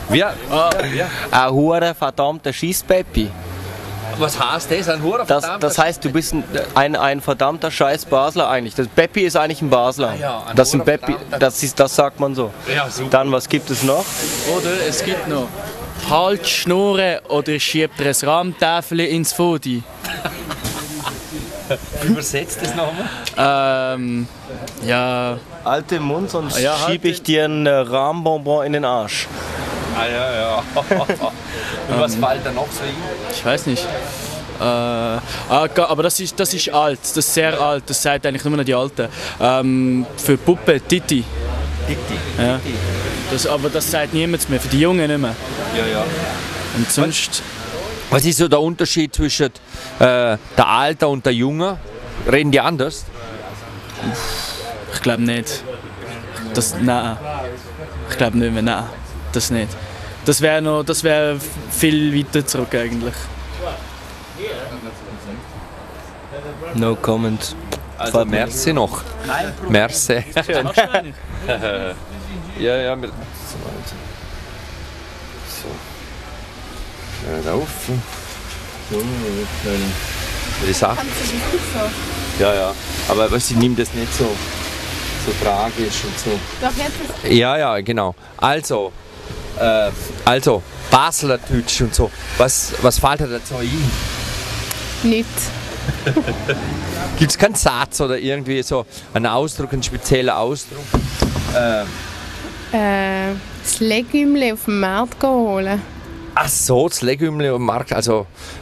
Wir? Ein hure verdammter Schießpeppi. Was heißt das? Ein Hure Das heißt, du bist ein verdammter Scheiß Basler eigentlich. Das Peppi ist eigentlich ein Basler. ja, ein das, sind Hure Peppi, das sagt man so. Ja, super. Dann, was gibt es noch? Oder es gibt noch Halt Schnurren oder schiebt ein Rahmtafel ins Fodi. Übersetzt das nochmal? Ja, Alte Mund, sonst Ja, schiebe ich dir einen Rahmenbonbon in den Arsch. Ah ja. Und was fällt da noch so hin? ich weiß nicht. Aber das ist alt, das ist sehr alt, das sagt eigentlich nur noch die Alten. Für Puppe, Titi. Ja. Aber das sagt niemand mehr, für die Jungen nicht mehr. Ja. Und sonst... Was ist so der Unterschied zwischen der Alten und der Jungen? Reden die anders? Ich glaube nicht. Nein. Ich glaube nicht mehr, nein. Das nicht. Das wäre viel weiter zurück eigentlich. No comment. Also merci noch. Merci. Ja. So. Schön auf. Die Sache. Ja. Aber was ich nehme das nicht so tragisch und so. Doch jetzt ist Ja, genau. Also Basler Deutsch und so. Was fällt dir dazu ein? nichts. Gibt es keinen Satz oder irgendwie so einen Ausdruck, einen speziellen Ausdruck? Das Legümle auf dem Markt holen. Ach so, das Legümle am Markt, also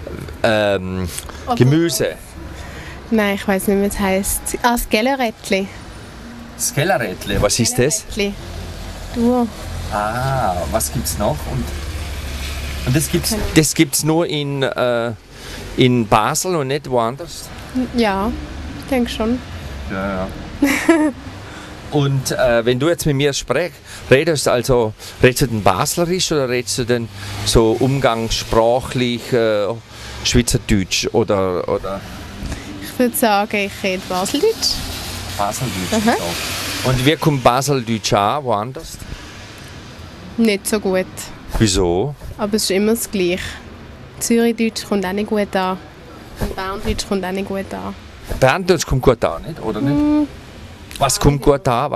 Gemüse. Nein, ich weiß nicht, wie es heisst. Das Gellerättli. Das Kellerrädle, was ist das? Du. Ah, was gibt's noch? Und das gibt's nur in Basel und nicht woanders? Ja, ich denke schon. Ja. Und wenn du jetzt mit mir redest du denn Baslerisch oder redest du denn so umgangssprachlich Schweizerdeutsch oder Ich würde sagen, ich rede Baseldeutsch. Baseldeutsch? So. Und wie kommt Baseldeutsch an, woanders? Nicht so gut. Wieso? Aber es ist immer das Gleiche. Zürichdeutsch kommt auch nicht gut an. Und Berndeutsch kommt auch nicht gut an. Berndeutsch kommt gut an, nicht? Oder nicht? Was kommt gut an?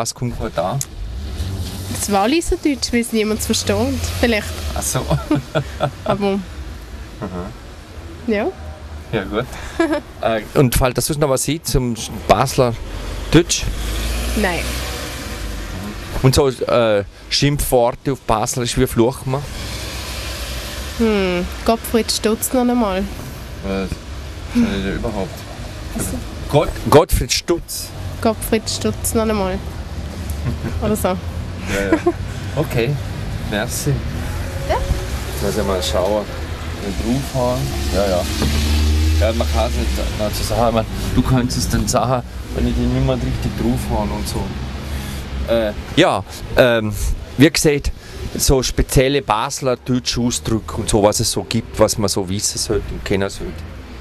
Das Walliserdeutsch, weil es niemand versteht. Vielleicht. Ach so. Aber. Ja. Ja, gut. Und fällt das sonst noch was ein zum Basler Deutsch? Nein. Und so Schimpfworte auf Baslerisch, wie flucht man? Gottfried Stutz noch einmal. Nicht überhaupt. Gottfried Stutz. Gottfried Stutz noch einmal. Oder so. Ja. Okay, merci. Ja? Jetzt muss ich mal schauen. Draufhauen. Ja. Ja, man kann es nicht so sagen. Man, du kannst es dann sagen, wenn ich den niemand richtig draufhauen und so. Wie gesagt, so spezielle Basler deutsche Ausdrücke und so, was es so gibt, was man so wissen sollte und kennen sollte.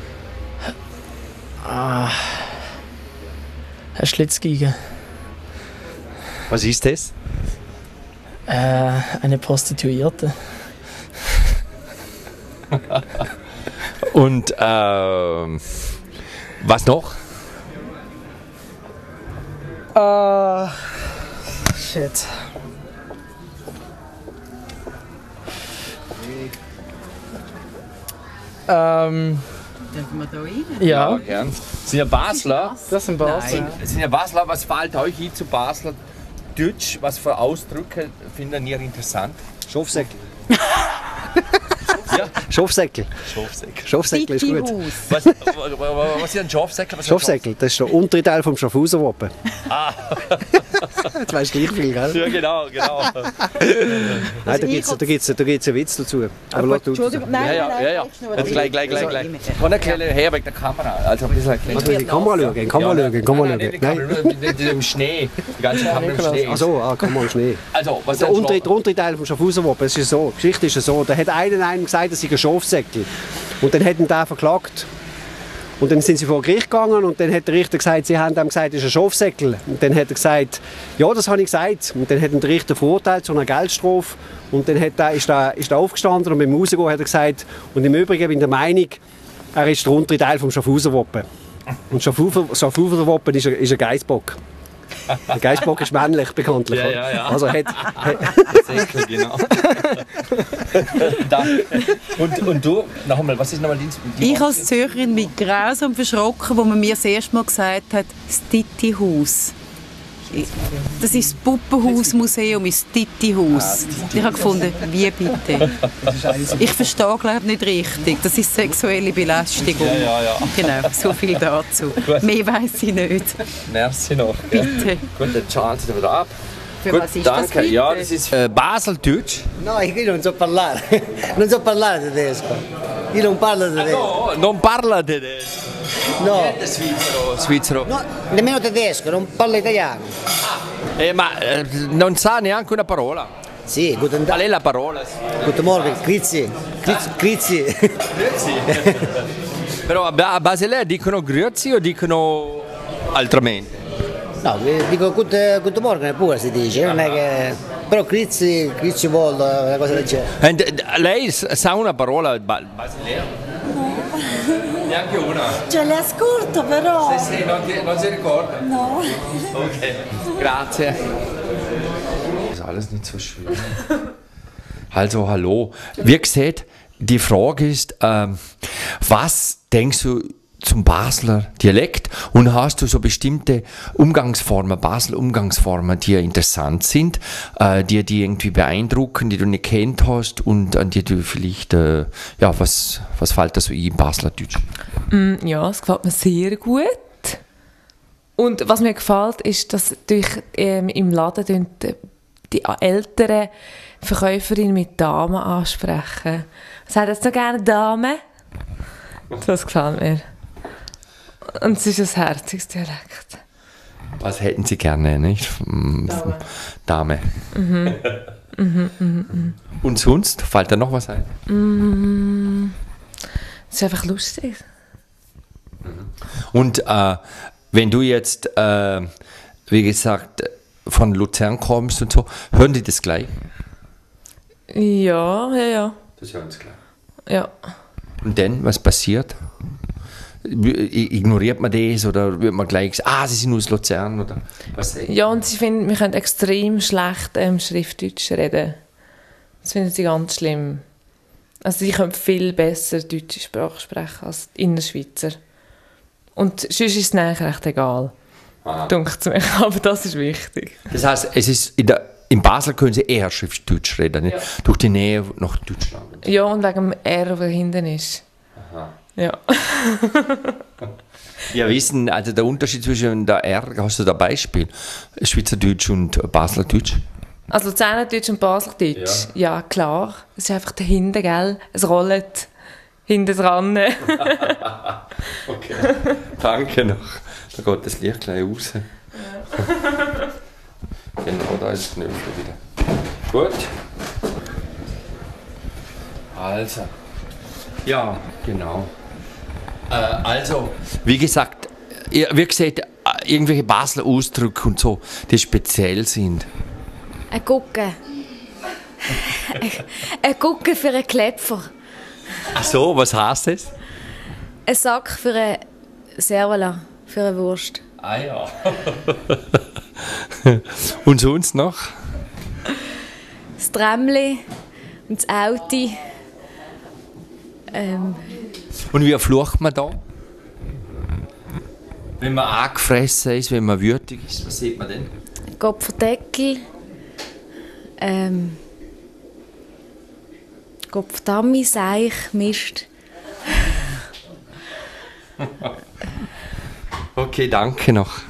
Herr Schlitzgiger. Was ist das? Eine Prostituierte. Und was noch? Shit. Dürfen wir da rein? Ja, Gern. Sind ja Basler. das sind Basel. Sind ja Basler, was fällt euch ein zu Basler Deutsch? Was für Ausdrücke finden ihr interessant? Schafsäckel. Ja. Schafsäckel. Schafsäckel ist gut. Was ist ein Schafsäckel? Schafsäckel, das ist der untere Teil vom Schaffhauser-Wappen. Jetzt weißt du gleich viel, gell? Ja, genau. Nein, da gibt's einen Witz dazu. Aber lass du das. Ja. Jetzt gleich. Kann erklären, her wegen der Kamera. Also ein bisschen erklären. Also, komm mal schauen. Nicht im Schnee. Die ganze Kamera im Schnee. Ach so, komm mal Schnee. Also, was Der untere Teil vom Schaffhauser-Wappen, es ist so, die Geschichte ist so, da hat einem gesagt, das sei ein Schafsäckel. Und dann hat ihn der verklagt. Und dann sind sie vor Gericht gegangen und dann hat der Richter gesagt, sie haben ihm gesagt, das ist ein Schafsäckel. Und dann hat er gesagt, ja, das habe ich gesagt. Und dann hat ihn der Richter verurteilt zu einer Geldstrafe. Und dann ist er aufgestanden und beim Rausgehen hat er gesagt, und im Übrigen bin ich der Meinung, er ist der untere Teil vom Schaffhauser-Wappen. Und Schaffhauser-Wappen ist ein Geissbock. Der Geissbock ist männlich, bekanntlich. Ja. Also Säckel, genau. und du, nochmal, was ist nochmal die Ich als Zürcherin bin grausam verschrocken, wo man mir das erste Mal gesagt hat, das Titti-Haus. Das ist das Puppenhausmuseum, das Titti-Haus. Ich habe gefunden, wie bitte? Ich verstehe glaube nicht richtig. Das ist sexuelle Belästigung. Ja. Genau, so viel dazu. Mehr weiss ich nicht. Merci noch. Bitte. Gut, dann schauen Sie wieder ab. Für Gut, was ist danke. das bitte? Ja, das ist Baseldeutsch. No, io non so parlare, non so parlare tedesco. Io non parlo tedesco. No, non parla tedesco. No, Svizzero. no, nemmeno tedesco, non parlo italiano. Ma non sa neanche una parola. Sì, guten Qual Tag, è la parola? guten Morgen, grüezi, grüezi. Però a Basilea dicono grüezi o dicono altramente? No, dico guten Morgen pure si dice, non è che... Però grüezi vuol, una cosa del genere. And lei sa una parola Basilea? Neanche una. Ce le ascolto però. Sì, non si ricorda. No. Okay, grazie. Ist alles nicht so schön. Also, hallo. Wie gesagt, die Frage ist, was denkst du zum Basler Dialekt und hast du so bestimmte Umgangsformen, Basel-Umgangsformen, die interessant sind, die irgendwie beeindrucken, die du nicht kennt hast und an die du vielleicht, was fällt da so ein Baslerdeutsch? Ja, es gefällt mir sehr gut. Und was mir gefällt, ist, dass im Laden die älteren Verkäuferinnen mit Damen ansprechen. Was hat jetzt noch gerne Damen? Das gefällt mir. Und es ist ein herziges Dialekt. Was hätten Sie gerne, nicht? Dame. Und sonst? Fällt da noch was ein? Es ist einfach lustig. Und wenn du jetzt, wie gesagt, von Luzern kommst und so, hören die das gleich? Ja. Das hören sie gleich. Ja. Und dann, was passiert? Ignoriert man das oder wird man gleich sagen, sie sind aus Luzern? Oder was? Ja, und sie finden, wir können extrem schlecht Schriftdeutsch reden. Das finden sie ganz schlimm. Also sie können viel besser deutsche Sprache sprechen als die Innerschweizer. Und sonst ist es eigentlich recht egal. Dunkt mir. Aber das ist wichtig. Das heisst, es ist in Basel können sie eher Schriftdeutsch reden, nicht? Ja. Durch die Nähe nach Deutschland. Ja, und wegen dem R, der hinten ist. Aha. Ja. Ja, wissen, also der Unterschied zwischen der R, hast du da Beispiel? Schweizerdeutsch und Baslerdeutsch? Also Luzernerdeutsch und Baseldeutsch? Ja, klar. Es ist einfach dahinter, gell? Es rollt hinten dran. Okay, danke noch. Da geht das Licht gleich raus. Ja. Genau, da ist das Knöpfchen wieder. Gut. Also. Ja, genau. Also, wie gesagt, irgendwelche Basler Ausdrücke und so, die speziell sind. Ein Gucke. Ein Gucke für einen Klepfer. Ach so, was heisst das? Ein Sack für einen Servola, für eine Wurst. Ah ja. Und sonst noch? Das Trämli und das Auto. Und wie flucht man da? Wenn man angefressen ist, wenn man wütig ist, was sieht man denn? Kopfdeckel. Kopfdammi, Seich, Mist. Okay, danke noch.